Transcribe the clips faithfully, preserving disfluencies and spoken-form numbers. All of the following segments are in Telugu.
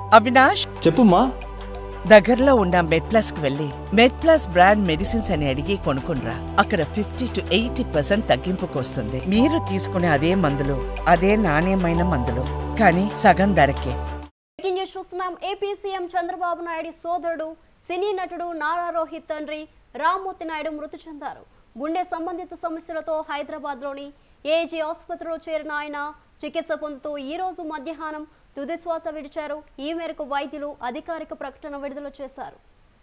అవినాష్ చెప్పుమా. దగ్గరలో ఉన్న మెడ్ ప్లస్ కు వెళ్ళి మెడ్ ప్లస్ బ్రాండ్ మెడిసిన్స్ అని అడిగి కొనుక్కునరా. అక్కడ ఫిఫ్టీ టు ఎయిటీ పర్సెంట్ తగ్గింపుకు వస్తుంది. మీరు తీసుకునే అదే మందులు, అదే నాణ్యమైన మందులు, కానీ సగం ధరకే. చూస్తున్నాం. ఏపీ సీఎం చంద్రబాబు నాయుడు సోదరుడు సినీ నటుడు నారా రోహిత్ తండ్రి రామ్మూర్తి నాయుడు మృతి చెందారు. గుండె సంబంధిత సమస్యలతో హైదరాబాద్ లోని ఏజీ ఆసుపత్రిలో చేరిన ఆయన చికిత్స పొందుతూ ఈ రోజు మధ్యాహ్నం తుది శ్వాస విడిచారు. ఈ మేరకు వైద్యులు అధికారిక ప్రకటన విడుదల చేశారు.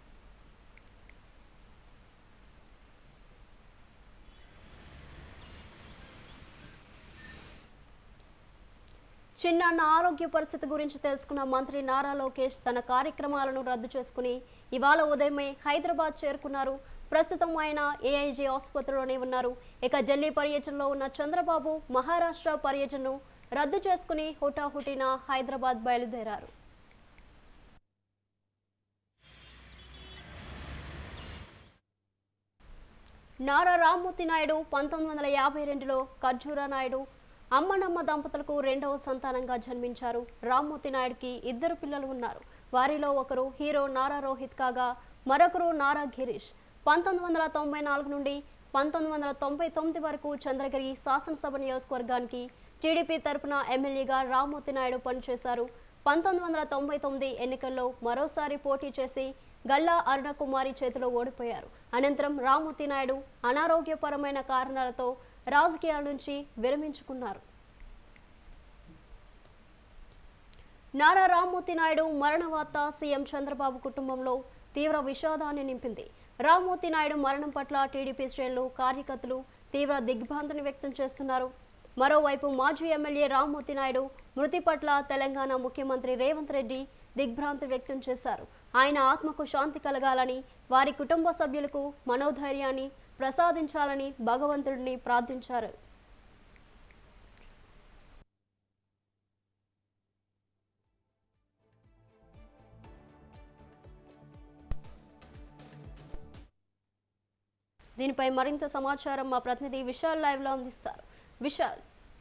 చిన్నాన్న ఆరోగ్య పరిస్థితి గురించి తెలుసుకున్న మంత్రి నారా లోకేష్ తన కార్యక్రమాలను రద్దు చేసుకుని ఇవాళ ఉదయమే హైదరాబాద్ చేరుకున్నారు. ప్రస్తుతం ఆయన ఏఐజీ ఆసుపత్రిలోనే ఉన్నారు. ఇక ఢిల్లీ పర్యటనలో ఉన్న చంద్రబాబు మహారాష్ట్ర పర్యటనను రద్దు చేసుకుని హుటాహుటిన హైదరాబాద్ బయలుదేరారు. నారా రామ్మూర్తి నాయుడు పంతొమ్మిది వందల యాభై రెండులో ఖర్జూరా నాయుడు అమ్మనమ్మ దంపతులకు రెండవ సంతానంగా జన్మించారు. రామ్మూర్తి నాయుడుకి ఇద్దరు పిల్లలు ఉన్నారు. వారిలో ఒకరు హీరో నారా రోహిత్ కాగా మరొకరు నారా గిరీష్. పంతొమ్మిది వందల తొంభై నాలుగు నుండి పంతొమ్మిది వందల తొంభై తొమ్మిది వరకు చంద్రగిరి శాసనసభ నియోజకవర్గానికి టీడీపీ తరపున ఎమ్మెల్యేగా రామ్మూర్తి నాయుడు పనిచేశారు. పంతొమ్మిది వందల తొంభై తొమ్మిది ఎన్నికల్లో మరోసారి పోటీ చేసి గల్లా అరుణకుమారి చేతిలో ఓడిపోయారు. అనంతరం రామ్మూర్తి నాయుడు అనారోగ్యపరమైన కారణాలతో రాజకీయాల నుంచి విరమించుకున్నారు. నారా రామ్మూర్తి నాయుడు మరణ వార్త సీఎం చంద్రబాబు కుటుంబంలో తీవ్ర విషాదాన్ని నింపింది. రామ్మూర్తి నాయుడు మరణం పట్ల టీడీపీ శ్రేణులు, కార్యకర్తలు తీవ్ర దిగ్భ్రాంతిని వ్యక్తం చేస్తున్నారు. మరోవైపు మాజీ ఎమ్మెల్యే రామ్మూర్తి నాయుడు మృతి పట్ల తెలంగాణ ముఖ్యమంత్రి రేవంత్ రెడ్డి దిగ్భ్రాంతి వ్యక్తం చేశారు. ఆయన ఆత్మకు శాంతి కలగాలని, వారి కుటుంబ సభ్యులకు మనోధైర్యాన్ని ప్రసాదించాలని భగవంతుడిని ప్రార్థించారు. దీనిపై మరింత సమాచారం మా ప్రతినిధి విశాల్ లైవ్ లో అందిస్తారు. విశాల్,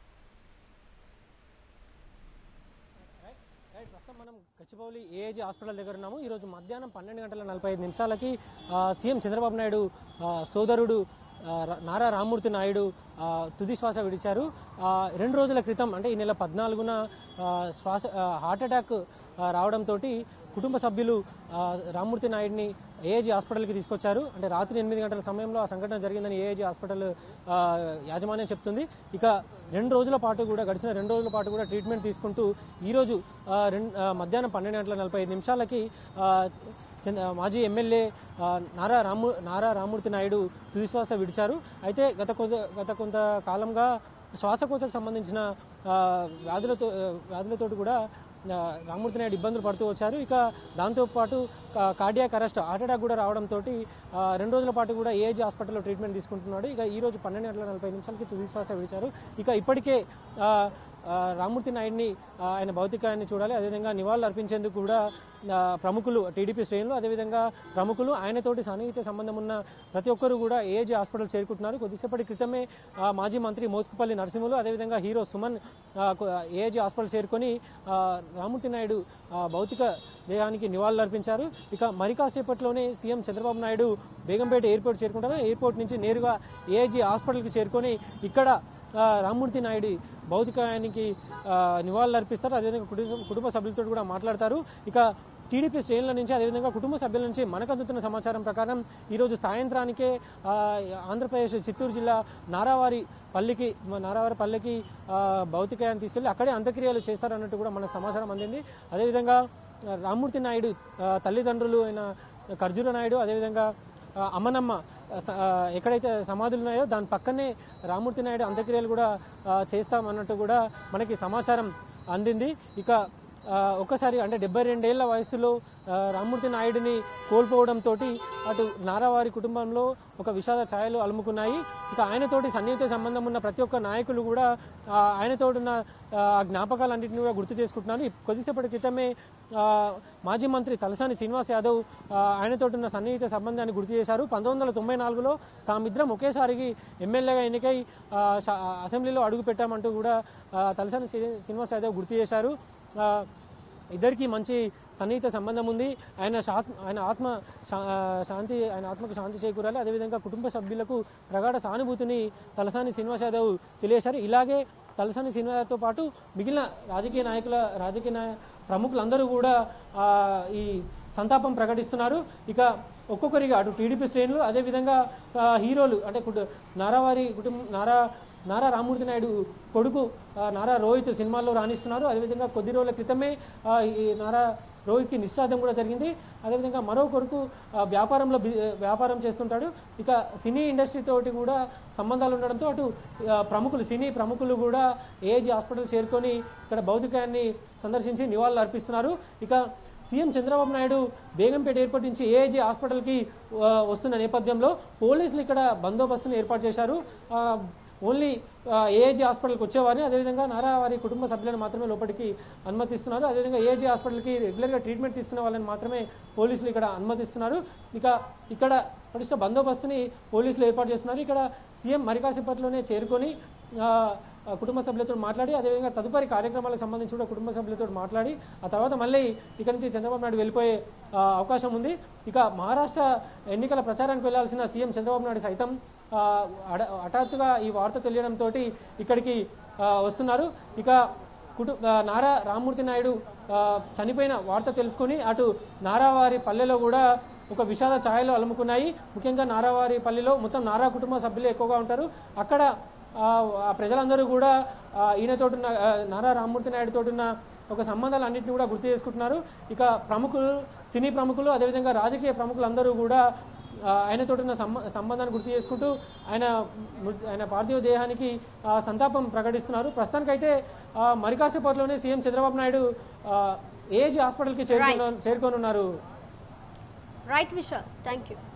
మనం గచ్చిబౌలి ఏఐజీ హాస్పిటల్ దగ్గర ఉన్నాము. ఈరోజు మధ్యాహ్నం పన్నెండు గంటల నలభై ఐదు నిమిషాలకి సీఎం చంద్రబాబు నాయుడు సోదరుడు నారా రామ్మూర్తి నాయుడు తుది శ్వాస విడిచారు. రెండు రోజుల క్రితం అంటే ఈ నెల పద్నాలుగున శ్వాస హార్ట్ అటాక్ రావడంతో కుటుంబ సభ్యులు రామ్మూర్తి నాయుడిని ఏఐజీ హాస్పిటల్కి తీసుకొచ్చారు. అంటే రాత్రి ఎనిమిది గంటల సమయంలో ఆ సంఘటన జరిగిందని ఏఐజీ హాస్పిటల్ యాజమాన్యం చెప్తుంది. ఇక రెండు రోజుల పాటు కూడా గడిచిన రెండు రోజుల పాటు కూడా ట్రీట్మెంట్ తీసుకుంటూ ఈరోజు రెండు మధ్యాహ్నం పన్నెండు గంటల నలభై ఐదు నిమిషాలకి మాజీ ఎమ్మెల్యే నారా రాము నారా రామ్మూర్తి నాయుడు తుదిశ్వాస విడిచారు. అయితే గత కొంత గత కొంత కాలంగా శ్వాసకోశకు సంబంధించిన వ్యాధులతో వ్యాధులతో కూడా రామ్మూర్తి నాయుడు ఇబ్బందులు పడుతూ వచ్చారు. ఇక దాంతోపాటు కార్డియాక్ అరెస్ట్, హార్ట్ అటాక్ కూడా రావడంతో రెండు రోజుల పాటు కూడా ఏఐజీ హాస్పిటల్లో ట్రీట్మెంట్ తీసుకుంటున్నాడు. ఇక ఈ రోజు పన్నెండు గంటల నలభై నిమిషాలకి తుదిశ్వాస విడిచారు. ఇక ఇప్పటికే రామ్మూర్తి నాయుడిని ఆయన భౌతికాయాన్ని చూడాలి, అదేవిధంగా నివాళులు అర్పించేందుకు కూడా ప్రముఖులు, టీడీపీ శ్రేణులు, అదేవిధంగా ప్రముఖులు, ఆయనతోటి సన్నిహిత సంబంధం ఉన్న ప్రతి ఒక్కరు కూడా ఏఐజీ హాస్పిటల్ చేరుకుంటున్నారు. కొద్దిసేపటి క్రితమే మాజీ మంత్రి మోత్కుపల్లి నరసింహులు, అదేవిధంగా హీరో సుమన్ ఏఐజీ హాస్పిటల్ చేరుకొని రామ్మూర్తి నాయుడు భౌతిక దేహానికి నివాళులు అర్పించారు. ఇక మరి కాసేపట్లోనే సీఎం చంద్రబాబు నాయుడు బేగంపేట ఎయిర్పోర్ట్ చేరుకుంటారు. ఎయిర్పోర్ట్ నుంచి నేరుగా ఏఐజీ హాస్పిటల్కి చేరుకొని ఇక్కడ రామ్మూర్తి నాయుడు భౌతికాయానికి నివాళులు అర్పిస్తారు. అదేవిధంగా కుటుంబ కుటుంబ సభ్యులతో కూడా మాట్లాడతారు. ఇక టీడీపీ శ్రేణుల నుంచి, అదేవిధంగా కుటుంబ సభ్యుల నుంచి మనకు అందుతున్న సమాచారం ప్రకారం ఈరోజు సాయంత్రానికే ఆంధ్రప్రదేశ్ చిత్తూరు జిల్లా నారావారి పల్లికి నారావారి పల్లికి భౌతికాయాన్ని తీసుకెళ్లి అక్కడే అంత్యక్రియలు చేస్తారన్నట్టు కూడా మనకు సమాచారం అందింది. అదేవిధంగా రామ్మూర్తి నాయుడు తల్లిదండ్రులు అయిన ఖర్జూరా నాయుడు, అదేవిధంగా అమ్మనమ్మ ఎక్కడైతే సమాధులు ఉన్నాయో దాని పక్కనే రామ్మూర్తి నాయుడు అంత్యక్రియలు కూడా చేస్తామన్నట్టు కూడా మనకి సమాచారం అందింది. ఇక ఒక్కసారి అంటే డెబ్బై రెండేళ్ల వయసులో రామ్మూర్తి నాయుడిని కోల్పోవడంతో అటు నారావారి కుటుంబంలో ఒక విషాద ఛాయలు అలుముకున్నాయి. ఇక ఆయనతోటి సన్నిహిత సంబంధం ఉన్న ప్రతి ఒక్క నాయకులు కూడా ఆయనతో ఉన్న జ్ఞాపకాలన్నింటినీ కూడా గుర్తు చేసుకుంటున్నారు. కొద్దిసేపటి క్రితమే మాజీ మంత్రి తలసాని శ్రీనివాస్ యాదవ్ ఆయనతో ఉన్న సన్నిహిత సంబంధాన్ని గుర్తు చేశారు. పంతొమ్మిది వందల తొంభై నాలుగులో తామిద్దరం ఒకేసారికి ఎమ్మెల్యేగా ఎన్నికై అసెంబ్లీలో అడుగు పెట్టామంటూ కూడా తలసాని శ్రీనివాస్ యాదవ్ గుర్తు చేశారు. ఇద్దరికి మంచి సన్నిహిత సంబంధం ఉంది. ఆయన ఆయన ఆత్మ శాంతి ఆయన ఆత్మకు శాంతి చేకూరాలి. అదేవిధంగా కుటుంబ సభ్యులకు ప్రగాఢ సానుభూతిని తలసాని శ్రీనివాస్ యాదవ్ తెలియజేశారు. ఇలాగే తలసాని శ్రీనివాస్ యాదవ్తో పాటు మిగిలిన రాజకీయ నాయకుల రాజకీయ నాయ ప్రముఖులందరూ కూడా ఈ సంతాపం ప్రకటిస్తున్నారు. ఇక ఒక్కొక్కరిగా అటు టీడీపీ శ్రేణులు అదేవిధంగా హీరోలు అంటే నారావారి కుటుంబం నారా నారా రామ్మూర్తి నాయుడు కొడుకు నారా రోహిత్ సినిమాల్లో రాణిస్తున్నారు. అదేవిధంగా కొద్ది రోజుల క్రితమే ఈ నారా రోహిత్కి నిశ్చితార్థం కూడా జరిగింది. అదేవిధంగా మరో కొడుకు వ్యాపారంలో వ్యాపారం చేస్తుంటాడు. ఇక సినీ ఇండస్ట్రీ తోటి కూడా సంబంధాలు ఉండడంతో అటు ప్రముఖులు సినీ ప్రముఖులు కూడా ఏజీ హాస్పిటల్ చేరుకొని ఇక్కడ భౌతికాన్ని సందర్శించి నివాళులు అర్పిస్తున్నారు. ఇక సీఎం చంద్రబాబు నాయుడు బేగంపేట ఎయిర్పోర్ట్ నుంచి ఏఏజీ హాస్పిటల్కి వస్తున్న నేపథ్యంలో పోలీసులు ఇక్కడ బందోబస్తును ఏర్పాటు చేశారు. ఓన్లీ ఏఏజీ హాస్పిటల్కి వచ్చేవారిని అదేవిధంగా నారా వారి కుటుంబ సభ్యులను మాత్రమే లోపలికి అనుమతిస్తున్నారు. అదేవిధంగా ఏఏజీ హాస్పిటల్కి రెగ్యులర్గా ట్రీట్మెంట్ తీసుకునే వాళ్ళని మాత్రమే పోలీసులు ఇక్కడ అనుమతిస్తున్నారు. ఇక ఇక్కడ పటిష్ట బందోబస్తుని పోలీసులు ఏర్పాటు చేస్తున్నారు. ఇక్కడ సీఎం మరి కాసేపట్లోనే చేరుకొని కుటుంబ సభ్యులతో మాట్లాడి అదేవిధంగా తదుపరి కార్యక్రమాలకు సంబంధించి కూడా కుటుంబ సభ్యులతో మాట్లాడి ఆ తర్వాత మళ్ళీ ఇక్కడ నుంచి చంద్రబాబు నాయుడు వెళ్ళిపోయే అవకాశం ఉంది. ఇక మహారాష్ట్ర ఎన్నికల ప్రచారానికి వెళ్లాల్సిన సీఎం చంద్రబాబు నాయుడు సైతం హఠాత్తుగా ఈ వార్త తెలియడంతో ఇక్కడికి వస్తున్నారు. ఇక కుటు నారా రామ్మూర్తి నాయుడు చనిపోయిన వార్త తెలుసుకొని అటు నారావారి పల్లెలో కూడా ఒక విషాద ఛాయలు అలుముకున్నాయి. ముఖ్యంగా నారావారి పల్లెలో మొత్తం నారా కుటుంబ సభ్యులు ఎక్కువగా ఉంటారు. అక్కడ ప్రజలందరూ కూడా ఈయనతోటున్న నారా రామ్మూర్తి నాయుడు తోటున్న ఒక సంబంధాలు అన్నింటినీ కూడా గుర్తు చేసుకుంటున్నారు. ఇక ప్రముఖులు సినీ ప్రముఖులు అదేవిధంగా రాజకీయ ప్రముఖులు అందరూ కూడా ఆయనతోటున్న సంబంధాన్ని గుర్తు చేసుకుంటూ ఆయన ఆయన పార్థివ దేహానికి సంతాపం ప్రకటిస్తున్నారు. ప్రస్తుతానికైతే మరి కాసేపట్లోనే సీఎం చంద్రబాబు నాయుడు ఏజీ హాస్పిటల్కి చేరుకోనున్నారు. Right Vishal, thank you.